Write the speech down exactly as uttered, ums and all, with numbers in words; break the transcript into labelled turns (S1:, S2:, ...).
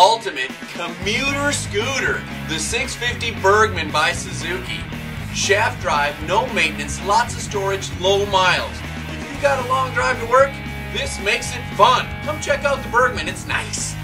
S1: ultimate commuter scooter, the six fifty Burgman by Suzuki. Shaft drive, no maintenance, lots of storage, low miles. If you've got a long drive to work, this makes it fun. Come check out the Burgman, it's nice.